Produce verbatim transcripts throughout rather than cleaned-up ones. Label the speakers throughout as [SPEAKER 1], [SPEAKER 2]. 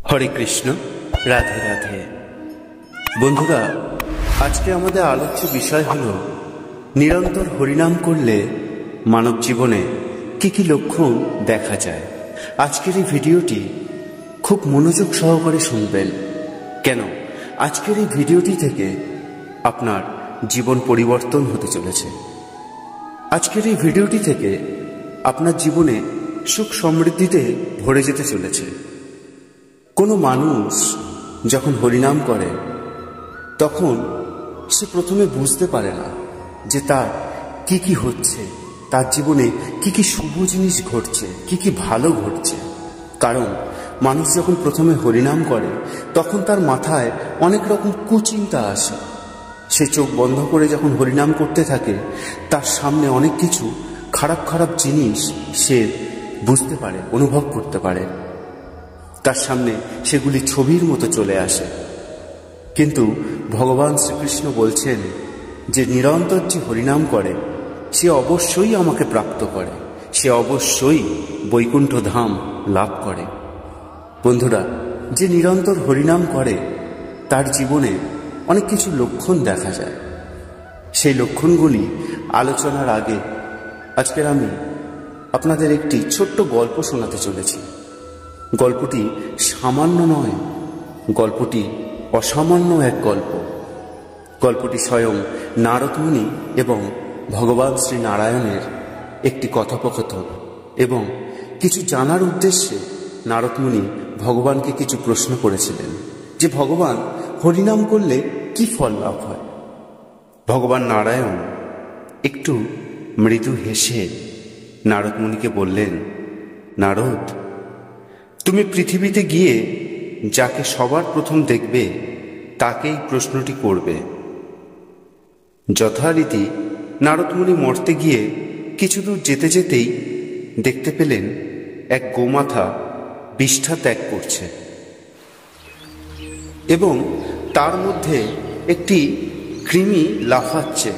[SPEAKER 1] হরে কৃষ্ণ, রাধে রাধে। বন্ধুরা, আজকে আমাদের আলোচ্য বিষয় হল নিরন্তর হরিনাম করলে মানব জীবনে কি কি লক্ষণ দেখা যায়। আজকের এই ভিডিওটি খুব মনোযোগ সহকারে শুনবেন, কেন আজকের এই ভিডিওটি থেকে আপনার জীবন পরিবর্তন হতে চলেছে। আজকের এই ভিডিওটি থেকে আপনার জীবনে সুখ সমৃদ্ধিতে ভরে যেতে চলেছে। কোনো মানুষ যখন হরিনাম করে তখন সে প্রথমে বুঝতে পারে না যে তার কি কি হচ্ছে, তার জীবনে কি কি শুভ জিনিস ঘটছে, কি কি ভালো ঘটছে। কারণ মানুষ যখন প্রথমে হরিনাম করে তখন তার মাথায় অনেক রকম কুচিন্তা আসে। সে চোখ বন্ধ করে যখন হরিনাম করতে থাকে তার সামনে অনেক কিছু খারাপ খারাপ জিনিস সে বুঝতে পারে, অনুভব করতে পারে। তার সামনে সেগুলি ছবির মতো চলে আসে। কিন্তু ভগবান শ্রীকৃষ্ণ বলছেন যে নিরন্তর যে হরিনাম করে সে অবশ্যই আমাকে প্রাপ্ত করে, সে অবশ্যই বৈকুণ্ঠ ধাম লাভ করে। বন্ধুরা, যে নিরন্তর হরিনাম করে তার জীবনে অনেক কিছু লক্ষণ দেখা যায়। সেই লক্ষণগুলি আলোচনার আগে আজকের আমি আপনাদের একটি ছোট্ট গল্প শোনাতে চলেছি। গল্পটি সামান্য নয়, গল্পটি অসামান্য এক গল্প। গল্পটি স্বয়ং নারদ মুনি এবং ভগবান শ্রী নারায়ণের একটি কথোপকথন, এবং কিছু জানার উদ্দেশ্যে নারদ মুনি ভগবানকে কিছু প্রশ্ন করেছিলেন যে ভগবান, হরিনাম করলে কি ফল লাভ হয়। ভগবান নারায়ণ একটু মৃদু হেসে নারদ মুনিকে বললেন, নারদ, তুমি পৃথিবীতে গিয়ে যাকে সবার প্রথম দেখবে তাকেই প্রশ্নটি করবে। যথারীতি নারদ মুনি মরতে গিয়ে কিছু দূর যেতে যেতেই দেখতে পেলেন এক গোমাতা বিষ্ঠা ত্যাগ করছে এবং তার মধ্যে একটি কৃমি লাফাচ্ছে।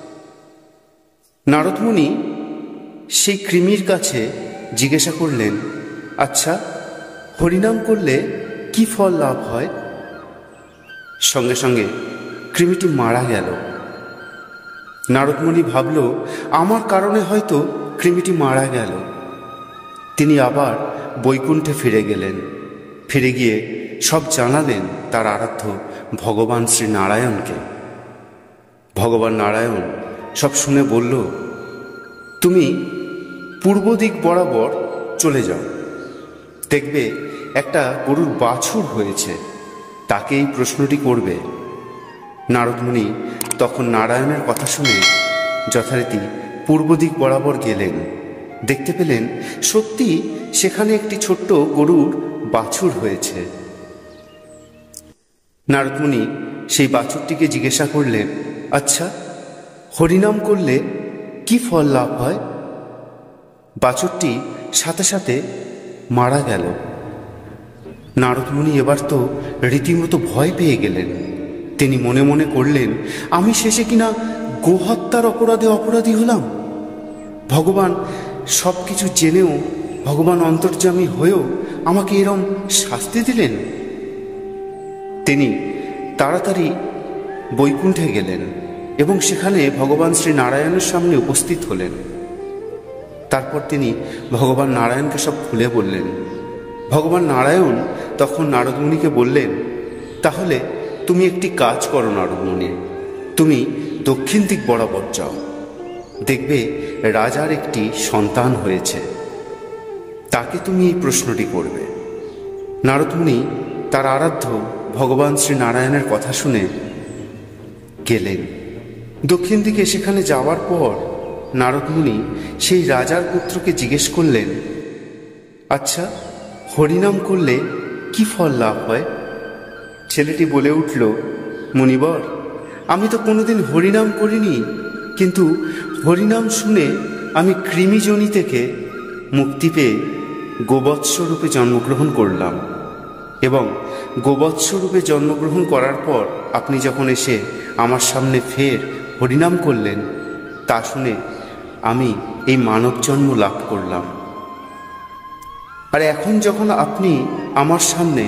[SPEAKER 1] নারদ মুনি সেই কৃমির কাছে জিজ্ঞাসা করলেন, আচ্ছা, হরিনাম করলে কি ফল লাভ হয়? সঙ্গে সঙ্গে কৃমিটি মারা গেল। নারদ মুনি ভাবল, আমার কারণে হয়তো কৃমিটি মারা গেল। তিনি আবার বৈকুণ্ঠে ফিরে গেলেন। ফিরে গিয়ে সব জানালেন তার আরাধ্য ভগবান শ্রী নারায়ণকে। ভগবান নারায়ণ সব শুনে বলল, তুমি পূর্ব দিক বরাবর চলে যাও, দেখবে একটা গরুর বাছুর হয়েছে, তাকে এই প্রশ্নটি করবে। নারদ মুনি তখন নারায়ণের কথা শুনে যথারীতি পূর্ব দিক বরাবর গেলেন। দেখতে পেলেন সত্যি সেখানে একটি ছোট্ট গরুর বাছুর হয়েছে। নারদ মুনি সেই বাছুরটিকে জিজ্ঞাসা করলেন, আচ্ছা, হরিনাম করলে কি ফল লাভ হয়? বাছুরটি সাথে সাথে মারা গেল। নারদ মুনি এবার তো রীতিমতো ভয় পেয়ে গেলেন। তিনি মনে মনে করলেন, আমি শেষে কিনা গোহত্যার অপরাধে অপরাধী হলাম। ভগবান সব কিছু জেনেও, ভগবান অন্তর্যামী হয়েও আমাকে এরম শাস্তি দিলেন। তিনি তাড়াতাড়ি বৈকুণ্ঠে গেলেন এবং সেখানে ভগবান শ্রী নারায়ণের সামনে উপস্থিত হলেন। তারপর তিনি ভগবান নারায়ণকে সব খুলে বললেন। ভগবান নারায়ণ তখন নারদ মুনিকে বললেন, তাহলে তুমি একটি কাজ করো নারদ মুনি, তুমি দক্ষিণ দিক বরাবর যাও, দেখবে রাজার একটি সন্তান হয়েছে, তাকে তুমি এই প্রশ্নটি করবে। নারদ মুনি তার আরাধ্য ভগবান শ্রী নারায়ণের কথা শুনে গেলেন দক্ষিণ দিকে। সেখানে যাওয়ার পর নারদ মুনি সেই রাজার পুত্রকে জিজ্ঞেস করলেন, আচ্ছা, হরিনাম করলে কি ফল লাভ হয়? ছেলেটি বলে উঠল, মুনিবর, আমি তো কোনোদিন হরিনাম করিনি, কিন্তু হরিনাম শুনে আমি কৃমিজনি থেকে মুক্তি পেয়ে গোবৎসরূপে জন্মগ্রহণ করলাম, এবং গোবৎসরূপে জন্মগ্রহণ করার পর আপনি যখন এসে আমার সামনে ফের হরিনাম করলেন, তা শুনে আমি এই মানব জন্ম লাভ করলাম। আর এখন যখন আপনি আমার সামনে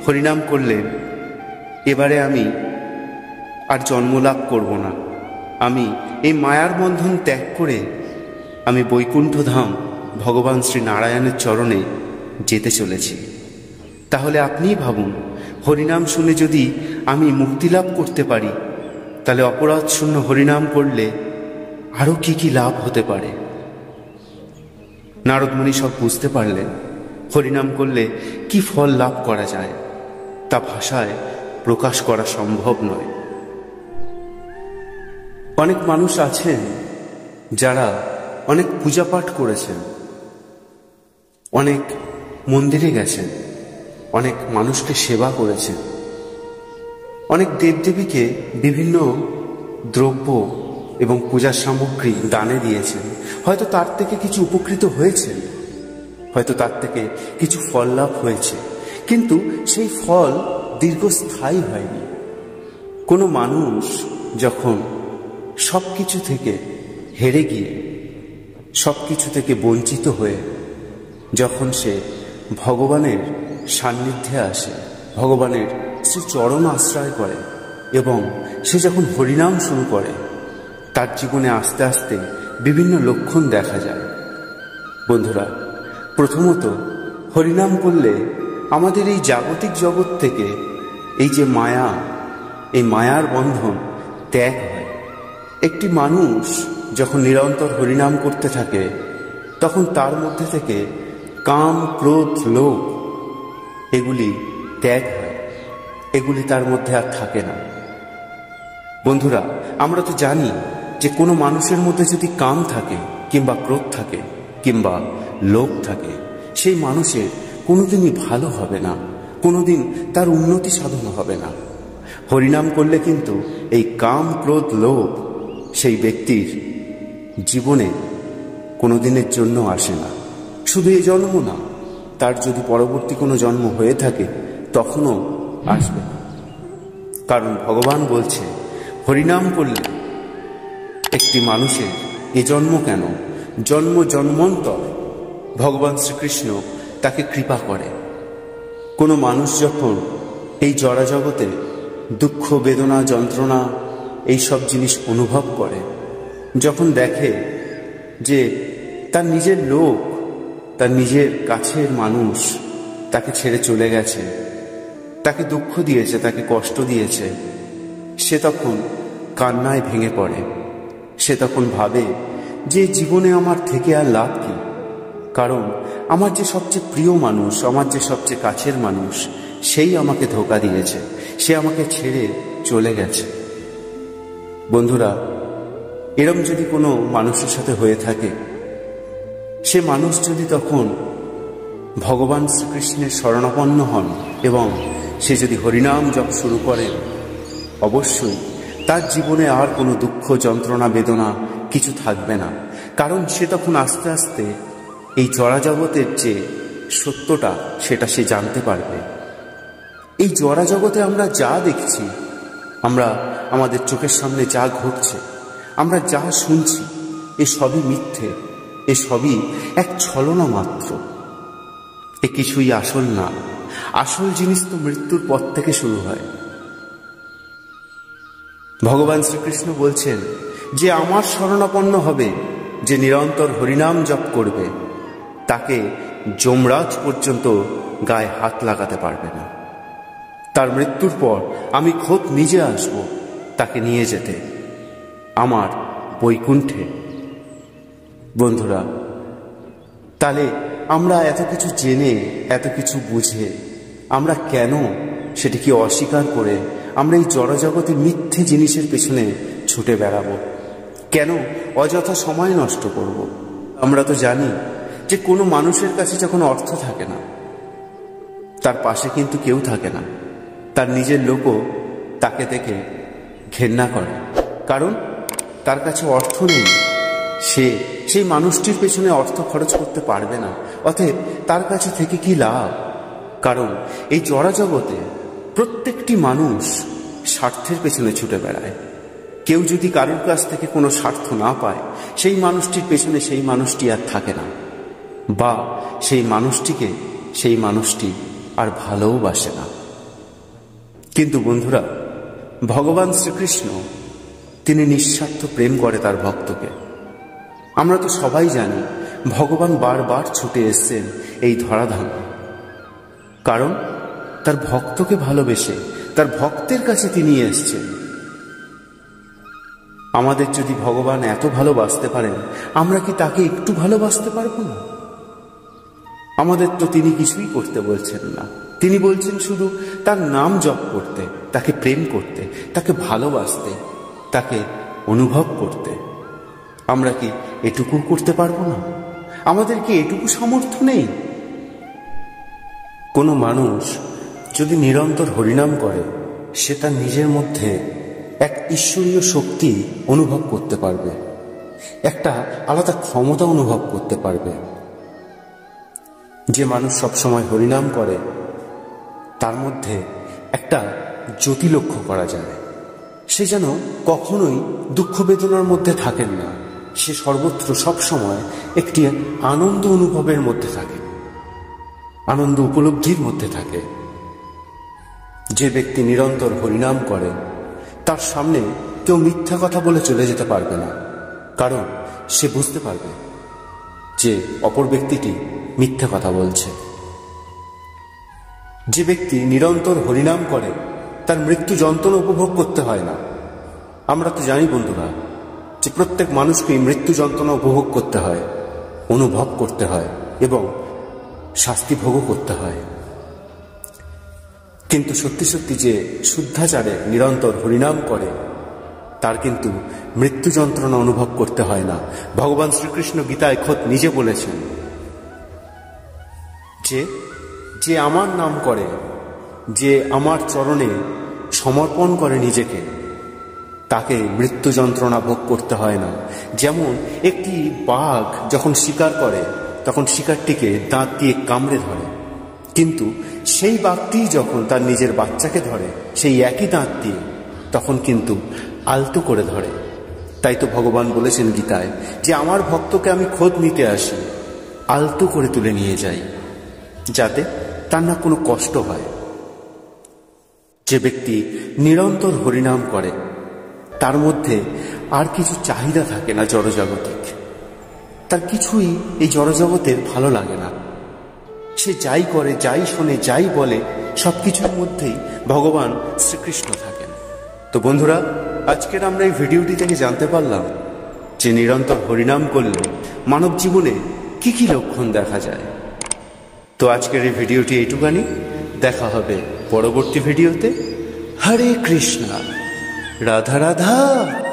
[SPEAKER 1] হরিনাম করলে এবারে আমি আর জন্মলাভ করব না, আমি এই মায়ার বন্ধন ত্যাগ করে আমি বৈকুণ্ঠ ধাম ভগবান শ্রী নারায়ণের চরণে যেতে চলেছি। তাহলে আপনিই ভাবুন, হরিনাম শুনে যদি আমি মুক্তি লাভ করতে পারি, তাহলে অপরাধ শূন্য হরিনাম করলে আরও কি কি লাভ হতে পারে। নারদমুনি সব বুঝতে পারলেন হরিনাম করলে কি ফল লাভ করা যায়, তা ভাষায় প্রকাশ করা সম্ভব নয়। অনেক মানুষ আছেন যারা অনেক পূজা পাঠ করেছেন, অনেক মন্দিরে গেছেন, অনেক মানুষকে সেবা করেছেন, অনেক দেবদেবীকে বিভিন্ন দ্রব্য এবং পূজার সামগ্রী দানে দিয়েছেন। হয়তো তার থেকে কিছু উপকৃত হয়েছেন, হয়তো তার থেকে কিছু ফল লাভ হয়েছে, কিন্তু সেই ফল দীর্ঘস্থায়ী হয়নি। কোনো মানুষ যখন সব কিছু থেকে হেরে গিয়ে, সব কিছু থেকে বঞ্চিত হয়ে যখন সে ভগবানের সান্নিধ্যে আসে, ভগবানের সে চরণ আশ্রয় করে এবং সে যখন হরিনাম শুরু করে, তার জীবনে আস্তে আস্তে বিভিন্ন লক্ষণ দেখা যায়। বন্ধুরা, প্রথমত হরিনাম করলে আমাদের এই জাগতিক জগৎ থেকে এই যে মায়া, এই মায়ার বন্ধন ত্যাগ হয়। একটি মানুষ যখন নিরন্তর হরিনাম করতে থাকে, তখন তার মধ্যে থেকে কাম, ক্রোধ, লোভ এগুলি ত্যাগ হয়, এগুলি তার মধ্যে আর থাকে না। বন্ধুরা, আমরা তো জানি যে কোনো মানুষের মধ্যে যদি কাম থাকে, কিংবা ক্রোধ থাকে, কিংবা লোভ থাকে, সেই মানুষের কোনোদিনই ভালো হবে না, কোনোদিন তার উন্নতি সাধন হবে না। হরিনাম করলে কিন্তু এই কাম, ক্রোধ, লোভ সেই ব্যক্তির জীবনে কোনোদিনের জন্য আসে না। শুধু এই জন্ম না, তার যদি পরবর্তী কোনো জন্ম হয়ে থাকে তখনও আসবে না। কারণ ভগবান বলছে, হরিনাম করলে একটি মানুষের এ জন্ম কেন, জন্ম জন্মান্তর ভগবান শ্রীকৃষ্ণ তাকে কৃপা করে। কোনো মানুষ যখন এই জড়া জগতে দুঃখ, বেদনা, যন্ত্রণা এই সব জিনিস অনুভব করে, যখন দেখে যে তার নিজের লোক, তার নিজের কাছের মানুষ তাকে ছেড়ে চলে গেছে, তাকে দুঃখ দিয়েছে, তাকে কষ্ট দিয়েছে, সে তখন কান্নায় ভেঙে পড়ে। সে তখন ভাবে যে জীবনে আমার থেকে আর লাভ কি, কারণ আমার যে সবচেয়ে প্রিয় মানুষ, আমার যে সবচেয়ে কাছের মানুষ, সেই আমাকে ধোঁকা দিয়েছে, সে আমাকে ছেড়ে চলে গেছে। বন্ধুরা, এরম যদি কোনো মানুষের সাথে হয়ে থাকে, সে মানুষ যদি তখন ভগবান শ্রীকৃষ্ণের শরণাপন্ন হন এবং সে যদি হরিনাম জপ শুরু করে, অবশ্যই তার জীবনে আর কোনো দুঃখ, যন্ত্রণা, বেদনা কিছু থাকবে না। কারণ সে তখন আস্তে আস্তে এই জড়া জগতের যে সত্যটা, সেটা সে জানতে পারবে। এই জড়া জগতে আমরা যা দেখছি, আমরা আমাদের চোখের সামনে যা ঘটছে, আমরা যা শুনছি, এ সবই মিথ্যে, এ সবই এক ছলনা মাত্র, এ কিছুই আসল না। আসল জিনিস তো মৃত্যুর পর থেকে শুরু হয়। ভগবান শ্রীকৃষ্ণ বলছেন যে আমার শরণাপন্ন হবে, যে নিরন্তর হরিনাম জপ করবে, তাকে যমরাজ পর্যন্ত গায়ে হাত লাগাতে পারবে না। তার মৃত্যুর পর আমি খোদ নিজে আসব তাকে নিয়ে যেতে আমার বৈকুণ্ঠে। বন্ধুরা, তাহলে আমরা এত কিছু জেনে, এত কিছু বুঝে আমরা কেন সেটিকে অস্বীকার করে আমরা এই জড়জগতের মিথ্যে জিনিসের পেছনে ছুটে বেড়াবো? কেন অযথা সময় নষ্ট করব? আমরা তো জানি যে কোনো মানুষের কাছে যখন অর্থ থাকে না, তার পাশে কিন্তু কেউ থাকে না। তার নিজের লোকও তাকে দেখে ঘেন্না করে, কারণ তার কাছে অর্থ নেই। সে সেই মানুষটির পেছনে অর্থ খরচ করতে পারবে না। অতএব তার কাছে থেকে কি লাভ? কারণ এই জড়া জগতে প্রত্যেকটি মানুষ স্বার্থের পেছনে ছুটে বেড়ায়। কেউ যদি কারোর কাছ থেকে কোনো স্বার্থ না পায়, সেই মানুষটির পেছনে সেই মানুষটি আর থাকে না, বা সেই মানুষটিকে সেই মানুষটি আর ভালোবাসে না। কিন্তু বন্ধুরা, ভগবান শ্রীকৃষ্ণ তিনি নিঃস্বার্থ প্রেম করে তার ভক্তকে। আমরা তো সবাই জানি ভগবান বারবার ছুটে এসেছেন এই ধরাধামে, কারণ তার ভক্তকে ভালোবেসে তার ভক্তের কাছে তিনি এসেছেন। আমাদের যদি ভগবান এত ভালোবাসতে পারেন, আমরা কি তাকে একটু ভালোবাসতে পারবো না? আমাদের তো তিনি কিছুই করতে বলছেন না। তিনি বলছেন শুধু তার নাম জপ করতে, তাকে প্রেম করতে, তাকে ভালোবাসতে, তাকে অনুভব করতে। আমরা কি এটুকু করতে পারবো না? আমাদের কি এটুকু সামর্থ্য নেই? কোনো মানুষ যদি নিরন্তর হরিনাম করে, সে তার নিজের মধ্যে এক ঈশ্বরীয় শক্তি অনুভব করতে পারবে, একটা আলাদা ক্ষমতা অনুভব করতে পারবে। যে মানুষ সবসময় হরিনাম করে, তার মধ্যে একটা জ্যোতি লক্ষ্য করা যায়। সে যেন কখনোই দুঃখ বেদনার মধ্যে থাকেন না, সে সর্বত্র সবসময় একটি আনন্দ অনুভবের মধ্যে থাকে, আনন্দ উপলব্ধির মধ্যে থাকে। যে ব্যক্তি নিরন্তর হরিনাম করে, তার সামনে কেউ মিথ্যা কথা বলে চলে যেতে পারবে না, কারণ সে বুঝতে পারবে যে অপর ব্যক্তিটি মিথ্যা কথা বলছে। যে ব্যক্তি নিরন্তর হরিনাম করে, তার মৃত্যু যন্ত্রণা উপভোগ করতে হয় না। আমরা তো জানি বন্ধুরা যে প্রত্যেক মানুষকেই মৃত্যু যন্ত্রণা উপভোগ করতে হয়, অনুভব করতে হয় এবং শাস্তি ভোগও করতে হয়। কিন্তু সত্যি সত্যি যে শুদ্ধাচারে নিরন্তর হরিনাম করে, তার কিন্তু মৃত্যু যন্ত্রণা অনুভব করতে হয় না। ভগবান শ্রীকৃষ্ণ গীতায় খোদ নিজে বলেছেন যে যে আমার নাম করে, যে আমার চরণে সমর্পণ করে নিজেকে, তাকে মৃত্যু যন্ত্রণা ভোগ করতে হয় না। যেমন একটি বাঘ যখন শিকার করে, তখন শিকারটিকে দাঁত দিয়ে কামড়ে ধরে, কিন্তু সেই বাঘটি যখন তার নিজের বাচ্চাকে ধরে সেই একই দাঁত দিয়ে, তখন কিন্তু আলতো করে ধরে। তাই তো ভগবান বলেছেন গীতায় যে আমার ভক্তকে আমি খোদ নিতে আসি, আলতো করে তুলে নিয়ে যাই, যাতে তার না কোনো কষ্ট হয়। যে ব্যক্তি নিরন্তর হরিনাম করে, তার মধ্যে আর কিছু চাহিদা থাকে না জড়জগতিক। তার কিছুই এই জড়জগতের ভালো লাগে না। সে যাই করে, যাই শোনে, যাই বলে, সব কিছুর মধ্যেই ভগবান শ্রীকৃষ্ণ থাকেন। তো বন্ধুরা, আজকের আমরা এই ভিডিওটি থেকে জানতে পারলাম যে নিরন্তর হরিনাম করলে মানব জীবনে কি কি লক্ষণ দেখা যায়। তো আজকের এই ভিডিওটি এইটুকানি। দেখা হবে পরবর্তী ভিডিওতে। হরে কৃষ্ণা, রাধা রাধা।